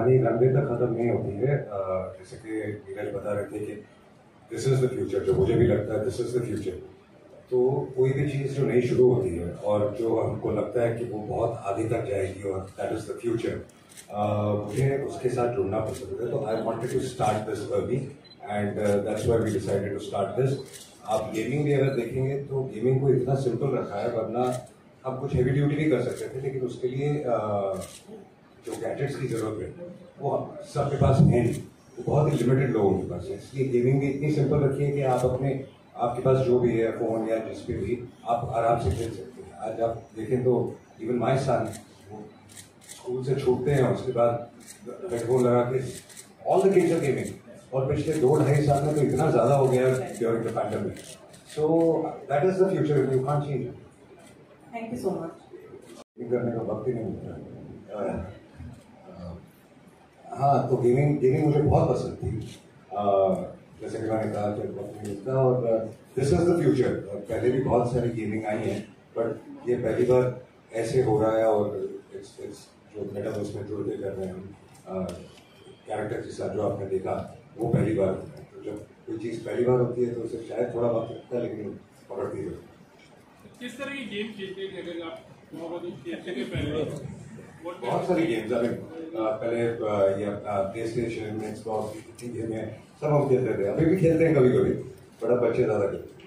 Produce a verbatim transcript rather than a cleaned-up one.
कहानी रनवे तक खत्म नहीं होती है। जैसे कि नीरज बता रहे थे कि दिस इज द फ्यूचर, जो मुझे भी लगता है दिस इज द फ्यूचर। तो कोई भी चीज़ जो नई शुरू होती है और जो हमको लगता है कि वो बहुत आगे तक जाएगी और दैट इज द फ्यूचर, मुझे उसके साथ जुड़ना पसंद है। तो I wanted to start this early and that's why we decided to start this. आप गेमिंग भी अगर देखेंगे तो गेमिंग को इतना सिंपल रखा है, वरना हम कुछ हेवी ड्यूटी भी कर सकते थे, लेकिन उसके लिए uh, जो गैजेट्स की जरूरत है वो सबके पास है नहीं, वो बहुत ही लिमिटेड लोगों के पास है। इसलिए गेमिंग भी इतनी सिंपल रखी है कि आप अपने आपके पास जो भी है फोन या जिस पे भी आप आराम से खेल सकते हैं। आज आप देखें तो इवन माय सन वो स्कूल से छूटते हैं, उसके बाद हेडफोन लगा के all the kids are gaming, और पिछले दो ढाई साल में तो इतना ज़्यादा हो गया है during the pandemic. So that is the future, you can't change. Thank you so much. करने का वक्त ही नहीं मिलता। हाँ, तो गेमिंग गेमिंग मुझे बहुत पसंद थी, जैसे कि मैंने कहा कि वक्त नहीं मिलता, और दिस इज द फ्यूचर। पहले भी बहुत सारी गेमिंग आई है, बट ये पहली बार ऐसे हो रहा है, और इट्स इट्स जो मेटावर्स में जुड़ के कर रहे हैं हम कैरेक्टर के साथ, जो आपने देखा वो पहली बार होता है। तो जब कोई चीज़ पहली बार होती है तो उसे शायद थोड़ा वक्त लगता है, लेकिन पकड़ती है। किस तरह की गेम खेलते हैं अगर आप पहले? बहुत सारी गेम्स, अभी पहले ये प्ले स्टेशन, एक्सबॉक्स, कितनी गेमें सब हम खेलते थे, अभी भी खेलते हैं कभी कभी, बड़ा बच्चे ज़्यादा खेलते हैं।